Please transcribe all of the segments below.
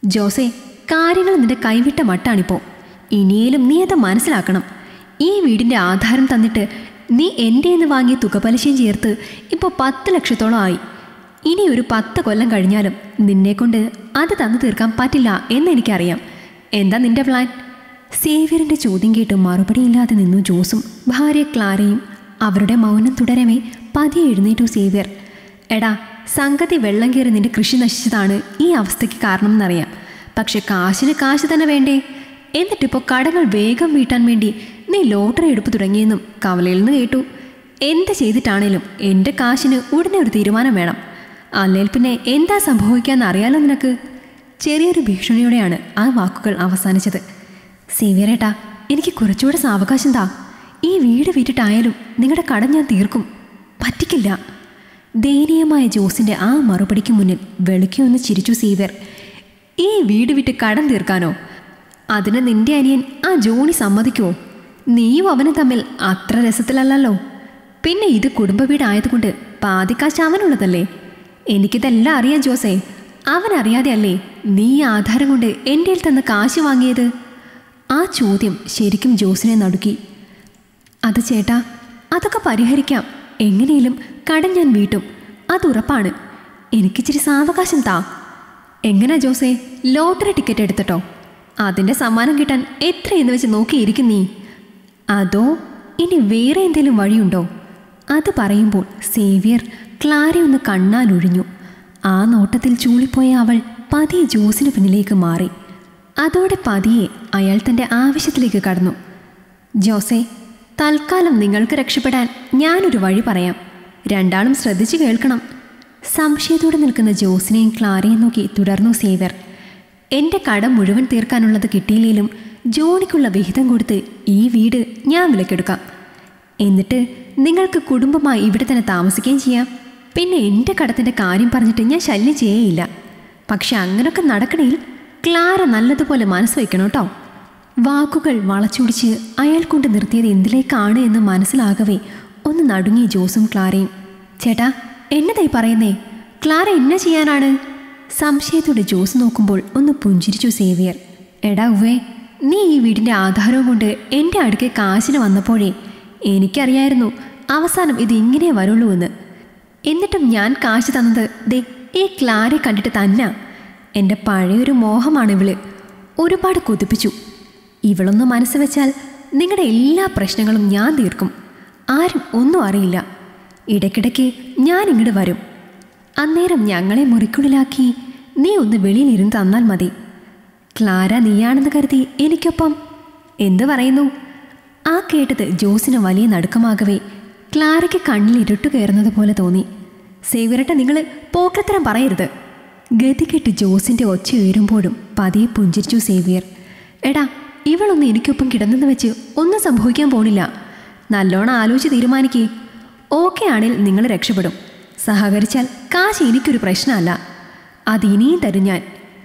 ജോസേ, കാര്യങ്ങൾ നിന്റെ കൈവിട്ട മട്ടാണിപ്പോൾ. ഇനിയേലും നീ അത് മനസ്സിലാക്കണം. ഈ വീടിൻ്റെ ആധാരം തന്നിട്ട് നീ എൻ്റെ നിന്ന് വാങ്ങിയ തുക പലിശയും ചേർത്ത് ഇപ്പോൾ 10 ലക്ഷത്തോളം ആയി. ഇനി ഒരു 10 കൊല്ലം കഴിഞ്ഞാലും നിന്നെക്കൊണ്ട് അത് തന്നു തീർക്കാൻ പറ്റില്ല എന്നെനിക്കറിയാം. എന്താ നിന്റെ പ്ലാൻ? സേവ്യറിൻ്റെ ചോദ്യം കേട്ട് മറുപടിയില്ലാതെ നിന്നു ജോസും ഭാര്യ ക്ലാരയും. അവരുടെ മൗനം തുടരവേ പതിയെ എഴുന്നേറ്റു സേവ്യർ. എടാ, സംഗതി വെള്ളം കയറി നിന്റെ കൃഷി നശിച്ചതാണ് ഈ അവസ്ഥയ്ക്ക് കാരണമെന്നറിയാം. പക്ഷെ കാശിന് കാശ് തന്നെ വേണ്ടേ? എന്നിട്ടിപ്പോൾ കടങ്ങൾ വേഗം വീട്ടാൻ വേണ്ടി നീ ലോട്ടറി എടുപ്പ് തുടങ്ങിയെന്നും കവലയിൽ നിന്ന് കേട്ടു. എന്ത് ചെയ്തിട്ടാണേലും എൻ്റെ കാശിന് ഉടനെ ഒരു തീരുമാനം വേണം. അല്ലെങ്കിൽ പിന്നെ എന്താ സംഭവിക്കാമെന്ന് അറിയാലോ നിനക്ക്. ചെറിയൊരു ഭീഷണിയോടെയാണ് ആ വാക്കുകൾ അവസാനിച്ചത്. സേവ്യറേട്ടാ, എനിക്ക് കുറച്ചുകൂടെ സാവകാശം താ. ഈ വീട് വിറ്റിട്ടായാലും നിങ്ങളുടെ കടം ഞാൻ തീർക്കും. പറ്റിക്കില്ല. ദയനീയമായ ജോസിൻ്റെ ആ മറുപടിക്ക് മുന്നിൽ വെളുക്കിയൊന്ന് ചിരിച്ചു സേവ്യർ. ഈ വീട് വിറ്റ് കടം തീർക്കാനോ? അതിന് നിന്റെ അനിയൻ ആ ജോണി സമ്മതിക്കുമോ? നീയും അവനും തമ്മിൽ അത്ര രസത്തിലല്ലല്ലോ. പിന്നെ ഇത് കുടുംബ വീടായതുകൊണ്ട് പാതിക്കാശ് അവനുള്ളതല്ലേ? എനിക്കിതെല്ലാം അറിയാം ജോസേ. അവനറിയാതെ അല്ലേ നീ ആധാരം കൊണ്ട് എൻ്റെ തന്ന കാശ് വാങ്ങിയത്? ആ ചോദ്യം ശരിക്കും ജോസിനെ നടുക്കി. അത് ചേട്ടാ, അതൊക്കെ പരിഹരിക്കാം. എങ്ങനെയും കടം ഞാൻ വീട്ടും, അതുറപ്പാണ്. എനിക്കിച്ചിരി സാവകാശം താ. എങ്ങനെയാ ജോസേ, ലോട്ടറി ടിക്കറ്റ് എടുത്തിട്ടോ? അതിൻ്റെ സമ്മാനം കിട്ടാൻ എത്രയെന്ന് വെച്ച് നോക്കിയിരിക്കും നീ? അതോ ഇനി വേറെ എന്തെങ്കിലും വഴിയുണ്ടോ? അത് പറയുമ്പോൾ സേവ്യർ ക്ലാരയൊന്ന് കണ്ണാലൊഴിഞ്ഞു. ആ നോട്ടത്തിൽ ചൂളിപ്പോയ അവൾ പതിയെ ജോസിന് പിന്നിലേക്ക് മാറി. അതോടെ പതിയെ അയാൾ തൻ്റെ ആവശ്യത്തിലേക്ക് കടന്നു. ജോസേ, തൽക്കാലം നിങ്ങൾക്ക് രക്ഷപ്പെടാൻ ഞാനൊരു വഴി പറയാം. രണ്ടാളും ശ്രദ്ധിച്ചു കേൾക്കണം. സംശയത്തോടെ നിൽക്കുന്ന ജോസിനെയും ക്ലാരയും നോക്കി തുടർന്നു സേവ്യർ. എൻ്റെ കടം മുഴുവൻ തീർക്കാനുള്ളത് കിട്ടിയില്ലെങ്കിലും ജോണിക്കുള്ള വിഹിതം കൊടുത്ത് ഈ വീട് ഞാൻ വിലക്കെടുക്കാം. എന്നിട്ട് നിങ്ങൾക്ക് കുടുംബമായി ഇവിടെ തന്നെ താമസിക്കുകയും ചെയ്യാം. പിന്നെ എൻ്റെ കടത്തിൻ്റെ കാര്യം പറഞ്ഞിട്ട് ഞാൻ ശല്യം ചെയ്യേയില്ല. പക്ഷെ അങ്ങനൊക്കെ നടക്കണേൽ ക്ലാര നല്ലതുപോലെ മനസ്സ് വയ്ക്കണം കേട്ടോ. വാക്കുകൾ വളച്ചൊടിച്ച് അയാൾ കൊണ്ട് നിർത്തിയത് എന്തിലേക്കാണ് എന്ന് മനസ്സിലാകവേ ഒന്ന് നടുങ്ങി ജോസും ക്ലാരയും. ചേട്ടാ, എന്നതായി പറയുന്നേ? ക്ലാര എന്നെ ചെയ്യാനാണ്? സംശയത്തോടെ ജോസ് നോക്കുമ്പോൾ ഒന്ന് പുഞ്ചിരിച്ചു സേവ്യർ. എടാ ഉവ്വേ, നീ ഈ വീടിൻ്റെ ആധാരവും കൊണ്ട് എൻ്റെ അടുക്കെ കാശിന് വന്നപ്പോഴേ എനിക്കറിയായിരുന്നു അവസാനം ഇത് ഇങ്ങനെ വരുള്ളൂ എന്ന്. എന്നിട്ടും ഞാൻ കാശ് തന്നത് ദേ ഈ ക്ലാരെ കണ്ടിട്ട് തന്നെ. എൻ്റെ പഴയൊരു മോഹമാണ് ഇവള്. ഒരുപാട് കൊതിപ്പിച്ചു. ഇവളൊന്ന് മനസ്സ് വെച്ചാൽ നിങ്ങളുടെ എല്ലാ പ്രശ്നങ്ങളും ഞാൻ തീർക്കും. ആരും ഒന്നും അറിയില്ല. ഇടയ്ക്കിടയ്ക്ക് ഞാൻ ഇങ്ങോട്ട് വരും. അന്നേരം ഞങ്ങളെ മുറിക്കുള്ളിലാക്കി നീ ഒന്ന് വെളിയിലിരുന്ന് തന്നാൽ മതി. ക്ലാര നീയാണെന്ന് കരുതി എനിക്കൊപ്പം. എന്ത് പറയുന്നു? ആ കേട്ടത് ജോസിന് വലിയ നടുക്കമാകവേ ക്ലാരയ്ക്ക് കണ്ണിൽ ഇരുട്ടു കയറുന്നത് പോലെ തോന്നി. സേവ്യരട്ട, നിങ്ങൾ പോക്കത്തരം പറയരുത്. ഗതികെട്ട് ജോസിൻ്റെ ഒച്ച ഉയരുമ്പോഴും പതിയെ പുഞ്ചിരിച്ചു സേവ്യർ. എടാ, ഇവളൊന്ന് എനിക്കൊപ്പം കിടന്നെന്ന് വെച്ച് ഒന്നും സംഭവിക്കാൻ പോണില്ല. നല്ലോണം ആലോചിച്ച് തീരുമാനിക്കേ. ഓക്കെ ആണെങ്കിൽ നിങ്ങൾ രക്ഷപ്പെടും. സഹകരിച്ചാൽ കാശ് എനിക്കൊരു പ്രശ്നമല്ല. അതിനിയും തരും ഞാൻ.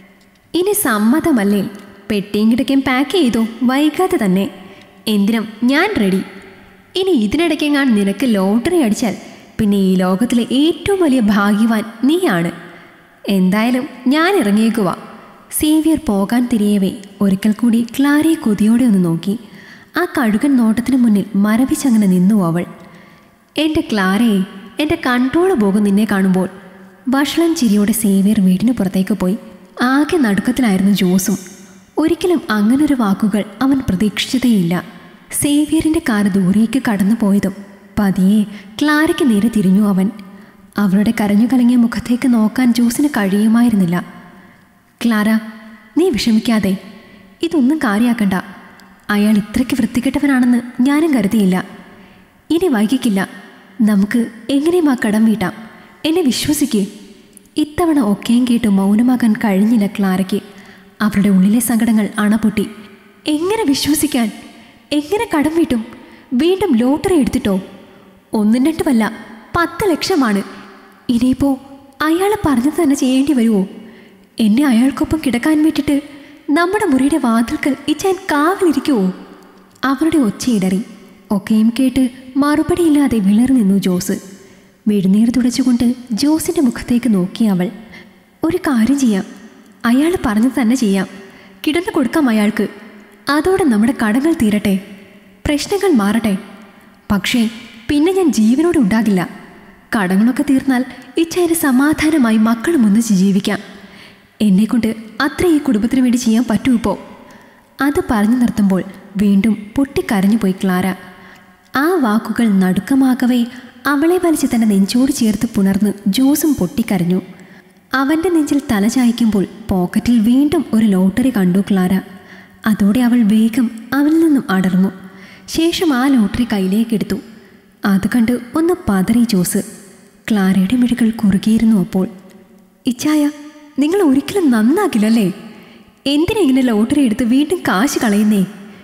ഇനി സമ്മതമല്ലേ? പെട്ടിയും കിടക്കയും പാക്ക് ചെയ്തോ, വൈകാതെ തന്നെ. എന്തിനും ഞാൻ റെഡി. ഇനി ഇതിനിടയ്ക്കെങ്ങാൻ നിനക്ക് ലോട്ടറി അടിച്ചാൽ പിന്നെ ഈ ലോകത്തിലെ ഏറ്റവും വലിയ ഭാഗ്യവാൻ നീയാണ്. എന്തായാലും ഞാൻ ഇറങ്ങിയേക്കുവാ. സേവ്യർ പോകാൻ തിരിയവേ ഒരിക്കൽ കൂടി ക്ലാരയെ കൊതിയോടെ ഒന്ന് നോക്കി. ആ കഴുകൻ നോട്ടത്തിന് മുന്നിൽ മരവിച്ചങ്ങനെ നിന്നു അവൾ. എൻ്റെ ക്ലാരയെ, എൻ്റെ കൺട്രോൾ പോകും നിന്നെ കാണുമ്പോൾ. വഷളൻ ചിരിയോടെ സേവ്യർ വീടിന് പുറത്തേക്ക് പോയി. ആകെ നടുക്കത്തിലായിരുന്നു ജോസും. ഒരിക്കലും അങ്ങനൊരു വാക്കുകൾ അവൻ പ്രതീക്ഷിച്ചതേയില്ല. സേവ്യറിൻ്റെ കാറ് ദൂരേക്ക് കടന്നു പോയതും പതിയെ ക്ലാരയ്ക്ക് നേരെ തിരിഞ്ഞു അവൻ. അവളുടെ കരഞ്ഞു കലങ്ങിയ മുഖത്തേക്ക് നോക്കാൻ ജോസിന് കഴിയുമായിരുന്നില്ല. ക്ലാര, നീ വിഷമിക്കാതെ. ഇതൊന്നും കാര്യമാക്കണ്ട. അയാൾ ഇത്രയ്ക്ക് വൃത്തികെട്ടവനാണെന്ന് ഞാനും കരുതിയില്ല. ഇനി വൈകിക്കില്ല. നമുക്ക് എങ്ങനെയും ആ കടം വീട്ടാം. എന്നെ വിശ്വസിക്കേ. ഇത്തവണ ഒക്കെയും കേട്ട് മൗനമാകാൻ കഴിഞ്ഞില്ല ക്ലാരയ്ക്ക്. അവരുടെ ഉള്ളിലെ സങ്കടങ്ങൾ അണപൊട്ടി. എങ്ങനെ വിശ്വസിക്കാൻ? എങ്ങനെ കടം വീട്ടും? വീണ്ടും ലോട്ടറി എടുത്തിട്ടോ? 1 2 10 ലക്ഷമാണ്. ഇനിയിപ്പോൾ അയാൾ പറഞ്ഞത് തന്നെ ചെയ്യേണ്ടി വരുമോ? എന്നെ അയാൾക്കൊപ്പം കിടക്കാൻ വിട്ടിട്ട് നമ്മുടെ മുറിയുടെ വാതിൽക്കൽ ഇച്ചാൻ കാവിലിരിക്കുമോ? അവരുടെ ഒച്ചയിടറി. ഒക്കെയും കേട്ട് മറുപടിയില്ലാതെ വിളറി നിന്നു ജോസ്. വെഴുനീർ തുടച്ചുകൊണ്ട് ജോസിൻ്റെ മുഖത്തേക്ക് നോക്കി അവൾ. ഒരു കാര്യം ചെയ്യാം. അയാൾ പറഞ്ഞത് തന്നെ ചെയ്യാം. കിടന്നു കൊടുക്കാം അയാൾക്ക്. അതോടെ നമ്മുടെ കടങ്ങൾ തീരട്ടെ, പ്രശ്നങ്ങൾ മാറട്ടെ. പക്ഷേ പിന്നെ ഞാൻ ജീവനോടെ ഉണ്ടാകില്ല. കടങ്ങളൊക്കെ തീർന്നാൽ ഇച്ഛായന് സമാധാനമായി മക്കളും ഒന്നിച്ച് ജീവിക്കാം. എന്നെക്കൊണ്ട് അത്ര ഈ കുടുംബത്തിന് വേണ്ടി ചെയ്യാൻ പറ്റൂ ഇപ്പോൾ. അത് പറഞ്ഞു നിർത്തുമ്പോൾ വീണ്ടും പൊട്ടിക്കരഞ്ഞുപോയി ക്ലാര. ആ വാക്കുകൾ നടുക്കമാകവേ അവളെ വലിച്ച് തൻ്റെ നെഞ്ചോട് ചേർത്ത് പുണർന്ന് ജോസും പൊട്ടിക്കരഞ്ഞു. അവൻ്റെ നെഞ്ചിൽ തല ചായ്ക്കുമ്പോൾ പോക്കറ്റിൽ വീണ്ടും ഒരു ലോട്ടറി കണ്ടു ക്ലാര. അതോടെ അവൾ വേഗം അവനിൽ നിന്നും അടർന്നു. ശേഷം ആ ലോട്ടറി കയ്യിലേക്കെടുത്തു. അത് കണ്ട് ഒന്ന് പതറി ജോസ്. ക്ലാരയുടെ മിഴികൾ കുറുകിയിരുന്നു അപ്പോൾ. ഇച്ചായ, നിങ്ങൾ ഒരിക്കലും നന്നാകില്ലല്ലേ? എന്തിനെങ്ങനെ ലോട്ടറി എടുത്ത് വീണ്ടും കാശ് കളയുന്നേ?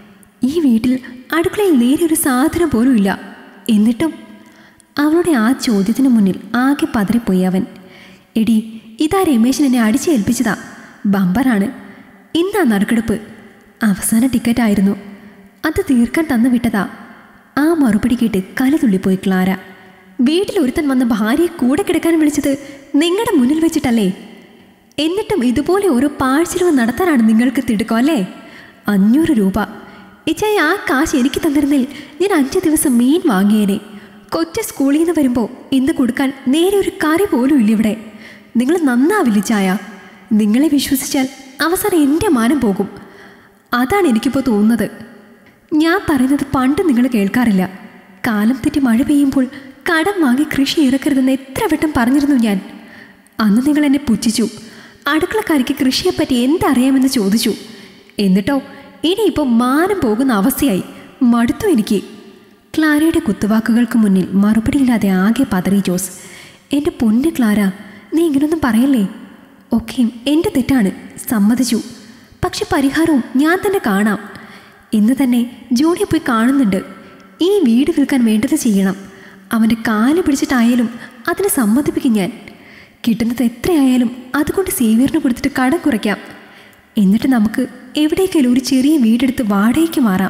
ഈ വീട്ടിൽ അടുക്കളയിൽ നേരെ ഒരു സാധനം പോലും ഇല്ല. എന്നിട്ടും അവളുടെ ആ ചോദ്യത്തിന് മുന്നിൽ ആകെ പതറിപ്പോയി അവൻ. എടി, ഇതാ രമേശൻ എന്നെ അടിച്ചേൽപ്പിച്ചതാ. ബമ്പറാണ്. ഇന്നാ നറുക്കെടുപ്പ്. അവസാന ടിക്കറ്റായിരുന്നു. അത് തീർക്കാൻ തന്നു വിട്ടതാ. ആ മറുപടി കേട്ട് കലതുള്ളിപ്പോയി ക്ലാര. വീട്ടിൽ ഒരുത്തൻ വന്ന് ഭാര്യയെ കൂടെ കിടക്കാൻ വിളിച്ചത് നിങ്ങളുടെ മുന്നിൽ വെച്ചിട്ടല്ലേ? എന്നിട്ടും ഇതുപോലെ ഒരു പാഴ്ചിലവ് നടത്താനാണ് നിങ്ങൾക്ക് തിടുക്കം അല്ലേ? 500 രൂപ. ഇച്ചായ, ആ കാശ് എനിക്ക് തന്നിരുന്നേൽ ഞാൻ 5 ദിവസം മീൻ വാങ്ങിയേനെ. കൊച്ചു സ്കൂളിൽ നിന്ന് വരുമ്പോൾ ഇന്ന് കൊടുക്കാൻ നേരെ ഒരു കറി പോലും ഇല്ല ഇവിടെ. നിങ്ങൾ നന്നാവില്ല ചായ. നിങ്ങളെ വിശ്വസിച്ചാൽ അവസാനം എൻ്റെ മാനം പോകും. അതാണ് എനിക്കിപ്പോൾ തോന്നുന്നത്. ഞാൻ പറയുന്നത് പണ്ട് നിങ്ങൾ കേൾക്കാറില്ല. കാലം തെറ്റി മഴ പെയ്യുമ്പോൾ കടം വാങ്ങി കൃഷി ഇറക്കരുതെന്ന് എത്ര വട്ടം പറഞ്ഞിരുന്നു ഞാൻ. അന്ന് നിങ്ങൾ എന്നെ പുച്ഛിച്ചു. അടുക്കളക്കാരിക്ക് കൃഷിയെപ്പറ്റി എന്തറിയാമെന്ന് ചോദിച്ചു. എന്നിട്ടോ ഇനിയിപ്പോൾ മാനം പോകുന്ന അവസ്ഥയായി. മടുത്തു എനിക്ക്. ക്ലാരയുടെ കുത്തുവാക്കുകൾക്ക് മുന്നിൽ മറുപടിയില്ലാതെ ആകെ പതറി ജോസ്. എൻ്റെ പൊന്ന് ക്ലാര, നീ ഇങ്ങനൊന്നും പറയല്ലേ. ഒക്കെയും എൻ്റെ തെറ്റാണ്, സമ്മതിച്ചു. പക്ഷെ പരിഹാരവും ഞാൻ തന്നെ കാണാം. ഇന്ന് തന്നെ ജോണിയെ പോയി കാണുന്നുണ്ട്. ഈ വീട് വിൽക്കാൻ വേണ്ടത് ചെയ്യണം. അവൻ്റെ കാല് പിടിച്ചിട്ടായാലും അതിനെ സമ്മതിപ്പിക്കും ഞാൻ. കിട്ടുന്നത് എത്രയായാലും അതുകൊണ്ട് സേവ്യറിന് കൊടുത്തിട്ട് കടം കുറയ്ക്കാം. എന്നിട്ട് നമുക്ക് എവിടേക്കെങ്കിലും ഒരു ചെറിയ വീടെടുത്ത് വാടകയ്ക്ക് മാറാം.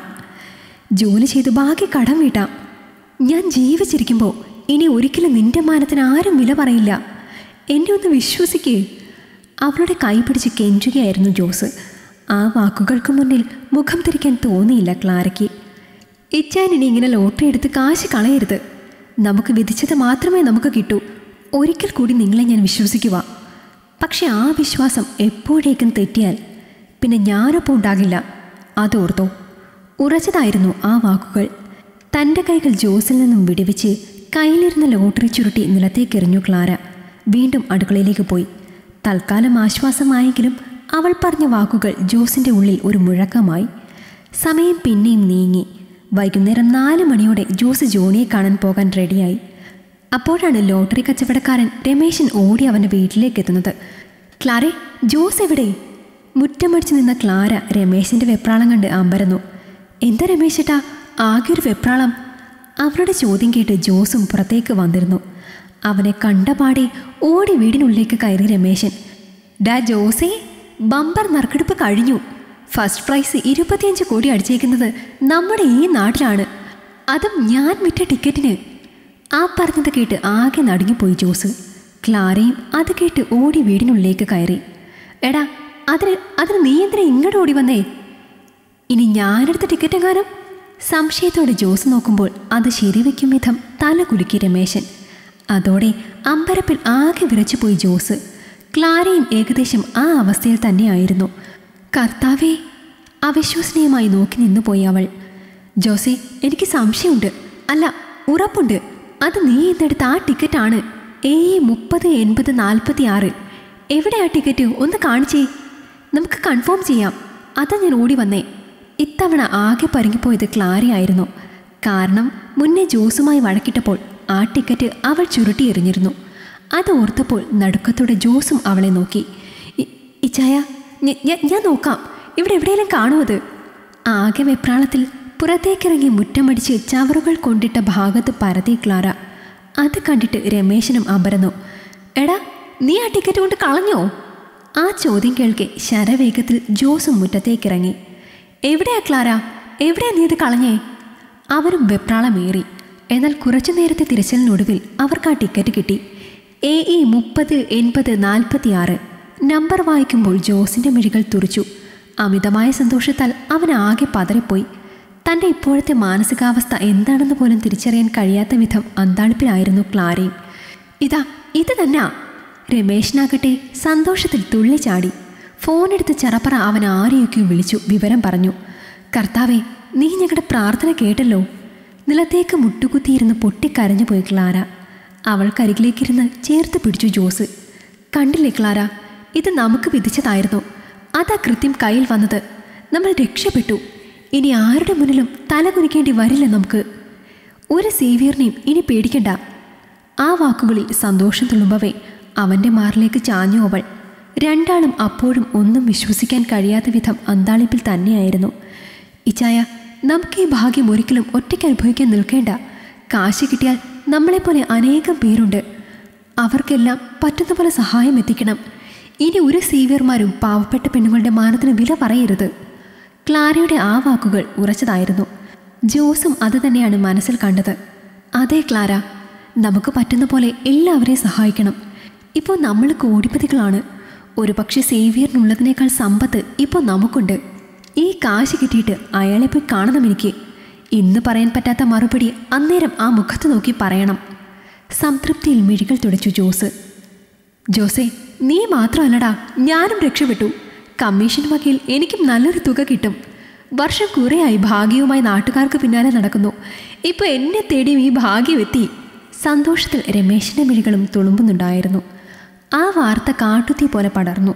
ജോലി ചെയ്ത് ബാക്കി കടം വീട്ടാം. ഞാൻ ജീവിച്ചിരിക്കുമ്പോൾ ഇനി ഒരിക്കലും നിന്റെ മാനത്തിന് ആരും വില പറയില്ല. എന്നെ ഒന്ന് വിശ്വസിക്കേ. അവളുടെ കൈ പിടിച്ച് കെഞ്ചുകയായിരുന്നു ജോസ്. ആ വാക്കുകൾക്ക് മുന്നിൽ മുഖം തിരിക്കാൻ തോന്നിയില്ല ക്ലാരയ്ക്ക്. ഇച്ചാൻ ഇനി ഇങ്ങനെ ലോട്ടറി എടുത്ത് കാശ് കളയരുത്. നമുക്ക് വിധിച്ചത് മാത്രമേ നമുക്ക് കിട്ടൂ. ഒരിക്കൽ കൂടി നിങ്ങളെ ഞാൻ വിശ്വസിക്കുക. പക്ഷെ ആ വിശ്വാസം എപ്പോഴേക്കും തെറ്റിയാൽ പിന്നെ ഞാനൊപ്പം ഉണ്ടാകില്ല. അതോർത്തോ. ഉറച്ചതായിരുന്നു ആ വാക്കുകൾ. തൻ്റെ കൈകൾ ജോസിൽ നിന്നും വിടുവിച്ച് കയ്യിലിരുന്ന ലോട്ടറി ചുരുട്ടി നിലത്തേക്കെറിഞ്ഞു ക്ലാര. വീണ്ടും അടുക്കളയിലേക്ക് പോയി. തൽക്കാലം ആശ്വാസമായെങ്കിലും അവൾ പറഞ്ഞ വാക്കുകൾ ജോസിൻ്റെ ഉള്ളിൽ ഒരു മുഴക്കമായി. സമയം പിന്നെയും നീങ്ങി. വൈകുന്നേരം 4 മണിയോടെ ജോസ് ജോണിയെ കാണാൻ പോകാൻ റെഡിയായി. അപ്പോഴാണ് ലോട്ടറി കച്ചവടക്കാരൻ രമേശൻ ഓടി അവൻ്റെ വീട്ടിലേക്ക് എത്തുന്നത്. ക്ലാരെ, ജോസ് എവിടെ? മുറ്റമടിച്ച് നിന്ന ക്ലാര രമേശൻ്റെ വെപ്രാളം കണ്ട് അമ്പരന്നു. എന്താ രമേശേട്ടാ, ആകെ ഒരു വെപ്രാളം? അവളുടെ ചോദ്യം കേട്ട് ജോസും പുറത്തേക്ക് വന്നിരുന്നു. അവനെ കണ്ടപാടെ ഓടി വീടിനുള്ളിലേക്ക് കയറി രമേശൻ. ഡാ ജോസേ, ബമ്പർ നറുക്കെടുപ്പ് കഴിഞ്ഞു. ഫസ്റ്റ് പ്രൈസ് 25 കോടി അടിച്ചേക്കുന്നത് നമ്മുടെ ഈ നാട്ടിലാണ്. അതും ഞാൻ വിറ്റ ടിക്കറ്റിന്. ആ പറഞ്ഞത് കേട്ട് ആകെ നടുങ്ങിപ്പോയി ജോസ്. ക്ലാരയും അത് കേട്ട് ഓടി വീടിനുള്ളിലേക്ക് കയറി. എടാ, അതിന് നീ എന്തിനാ ഇങ്ങോട്ട് ഓടി വന്നേ? ഇനി ഞാനെടുത്ത ടിക്കറ്റ് എങ്ങാനും? സംശയത്തോടെ ജോസ് നോക്കുമ്പോൾ അത് ശരിവെക്കും വിധം തല കുലുക്കി രമേശൻ. അതോടെ അമ്പരപ്പിൽ ആകെ വിറച്ചുപോയി ജോസ്. ക്ലാരയും ഏകദേശം ആ അവസ്ഥയിൽ തന്നെയായിരുന്നു. കർത്താവേ, അവിശ്വസനീയമായി നോക്കി നിന്നുപോയി അവൾ. ജോസേ, എനിക്ക് സംശയമുണ്ട്. അല്ല, ഉറപ്പുണ്ട്. അത് നീ എന്നെടുത്ത ആ ടിക്കറ്റാണ്. AE308046. എവിടെയാ ടിക്കറ്റ്? ഒന്ന് കാണിച്ചേ. നമുക്ക് കൺഫേം ചെയ്യാം. അതാ ഞാൻ ഓടി വന്നേ. ഇത്തവണ ആകെ പരുങ്ങിപ്പോയത് ക്ലാരയായിരുന്നു. കാരണം മുന്നേ ജോസുമായി വഴക്കിട്ടപ്പോൾ ആ ടിക്കറ്റ് അവൾ ചുരുട്ടി എറിഞ്ഞിരുന്നു. അത് ഓർത്തപ്പോൾ നടുക്കത്തോടെ ജോസും അവളെ നോക്കി. ഇച്ചായ, ഞാൻ നോക്കാം. ഇവിടെ എവിടെയെങ്കിലും കാണുമത്? ആകെ വെപ്രാളത്തിൽ പുറത്തേക്കിറങ്ങി മുറ്റമടിച്ച് ചവറുകൾ കൊണ്ടിട്ട ഭാഗത്ത് പരതി ക്ലാര. അത് കണ്ടിട്ട് രമേശനും അമ്പരന്നു. എടാ, നീ ആ ടിക്കറ്റ് കൊണ്ട് കളഞ്ഞോ? ആ ചോദ്യം കേൾക്കെ ശരവേഗത്തിൽ ജോസും മുറ്റത്തേക്കിറങ്ങി. എവിടെയാ ക്ലാര? എവിടെയാ നീ ഇത് കളഞ്ഞേ? അവരും വെപ്രാളമേറി. എന്നാൽ കുറച്ചു നേരത്തെ തിരച്ചിലിനൊടുവിൽ അവർക്ക് ആ ടിക്കറ്റ് കിട്ടി. AE308046. നമ്പർ വായിക്കുമ്പോൾ ജോസിൻ്റെ മിഴികൾ തുറിച്ചു. അമിതമായ സന്തോഷത്താൽ അവൻ ആകെ പതറിപ്പോയി. തൻ്റെ ഇപ്പോഴത്തെ മാനസികാവസ്ഥ എന്താണെന്ന് പോലും തിരിച്ചറിയാൻ കഴിയാത്ത വിധം അന്താളിപ്പിലായിരുന്നു ക്ലാരയും. ഇത് തന്നെയാ. രമേശനാകട്ടെ സന്തോഷത്തിൽ തുള്ളിച്ചാടി. ഫോണെടുത്ത് ചറപ്പറ അവൻ ആരെയൊക്കെയോ വിളിച്ചു വിവരം പറഞ്ഞു. കർത്താവേ, നീ ഞങ്ങളുടെ പ്രാർത്ഥന കേട്ടല്ലോ. നിലത്തേക്ക് മുട്ടുകുത്തിയിരുന്ന് പൊട്ടിക്കരഞ്ഞു പോയി ക്ലാര. അവൾക്കരികിലേക്കിരുന്ന് ചേർത്ത് പിടിച്ചു ജോസ്. കണ്ടില്ലേ ക്ലാര, ഇത് നമുക്ക് വിധിച്ചതായിരുന്നു. അതാ കൃത്യം കയ്യിൽ വന്നത്. നമ്മൾ രക്ഷപ്പെട്ടു. ഇനി ആരുടെ മുന്നിലും തല കുനിക്കേണ്ടി വരില്ല നമുക്ക്. ഒരു സേവിയറിനെയും ഇനി പേടിക്കണ്ട. ആ വാക്കുകളിൽ സന്തോഷം തുളുമ്പവേ അവൻ്റെ മാറിലേക്ക് ചാഞ്ഞു അവൾ. രണ്ടാളും അപ്പോഴും ഒന്നും വിശ്വസിക്കാൻ കഴിയാത്ത വിധം അന്താളിപ്പിൽ തന്നെയായിരുന്നു. ഇച്ചായ, നമുക്ക് ഈ ഭാഗ്യം ഒരിക്കലും ഒറ്റയ്ക്ക് അനുഭവിക്കാൻ നിൽക്കേണ്ട. കാശ് കിട്ടിയാൽ നമ്മളെപ്പോലെ അനേകം പേരുണ്ട്. അവർക്കെല്ലാം പറ്റുന്ന പോലെ സഹായം എത്തിക്കണം. ഇനി ഒരു സേവിയർമാരും പാവപ്പെട്ട പെണ്ണുങ്ങളുടെ മാനത്തിന് വില പറയരുത്. ക്ലാരയുടെ ആ വാക്കുകൾ ഉറച്ചതായിരുന്നു. ജോസും അത് തന്നെയാണ് മനസ്സിൽ കണ്ടത്. അതെ ക്ലാര, നമുക്ക് പറ്റുന്ന പോലെ എല്ലാവരെയും സഹായിക്കണം. ഇപ്പോൾ നമ്മൾ കോടിപതികളാണ്. ഒരു പക്ഷേ സേവിയറിനുള്ളതിനേക്കാൾ സമ്പത്ത് ഇപ്പോൾ നമുക്കുണ്ട്. ഈ കാശ് കിട്ടിയിട്ട് അയാളെ പോയി കാണണം എനിക്ക്. ഇന്ന് പറയാൻ പറ്റാത്ത മറുപടി അന്നേരം ആ മുഖത്ത് നോക്കി പറയണം. സംതൃപ്തിയിൽ മിഴികൾ തുടച്ചു ജോസ്. ജോസേ, നീ മാത്രമല്ലടാ, ഞാനും രക്ഷപ്പെട്ടു. കമ്മീഷൻ വകയിൽ എനിക്കും നല്ലൊരു തുക കിട്ടും. വർഷം കുറേയായി ഭാഗ്യവുമായി നാട്ടുകാർക്ക് പിന്നാലെ നടക്കുന്നു. ഇപ്പോൾ എന്നെ തേടിയും ഈ ഭാഗ്യം എത്തി. സന്തോഷത്തിൽ രമേശിൻ്റെ മിഴികളും തുളുമ്പുന്നുണ്ടായിരുന്നു. ആ വാർത്ത കാട്ടുതീ പോലെ പടർന്നു.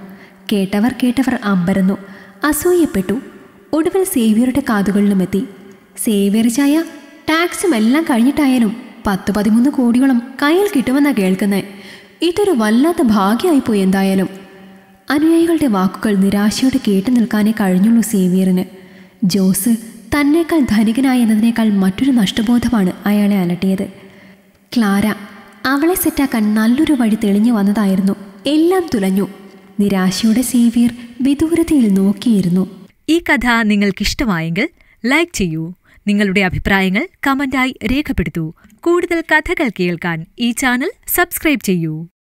കേട്ടവർ അമ്പരന്നു, അസൂയപ്പെട്ടു. ഒടുവിൽ സേവിയറുടെ കാതുകളിലും എത്തി. സേവിയർ ചായ, ടാക്സും എല്ലാം കഴിഞ്ഞിട്ടായാലും 10-13 കോടിയോളം കയ്യിൽ കിട്ടുമെന്നാണ് കേൾക്കുന്നത്. ഇതൊരു വല്ലാത്ത ഭാഗ്യമായിപ്പോയി എന്തായാലും. അനുയായികളുടെ വാക്കുകൾ നിരാശയോടെ കേട്ടു നിൽക്കാനേ കഴിഞ്ഞുള്ളൂ സേവിയറിന്. ജോസ് തന്നേക്കാൾ ധനികനായി എന്നതിനേക്കാൾ മറ്റൊരു നഷ്ടബോധമാണ് അയാളെ അലട്ടിയത്. ക്ലാര, അവളെ സെറ്റാക്കാൻ നല്ലൊരു വഴി തെളിഞ്ഞു വന്നതായിരുന്നു. എല്ലാം തുലഞ്ഞു. നിരാശയുടെ സേവിയർ വിദൂരതയിൽ നോക്കിയിരുന്നു. ഈ കഥ നിങ്ങൾക്കിഷ്ടമായെങ്കിൽ ലൈക്ക് ചെയ്യൂ. നിങ്ങളുടെ അഭിപ്രായങ്ങൾ കമന്റായി രേഖപ്പെടുത്തൂ. കൂടുതൽ കഥകൾ കേൾക്കാൻ ഈ ചാനൽ സബ്സ്ക്രൈബ് ചെയ്യൂ.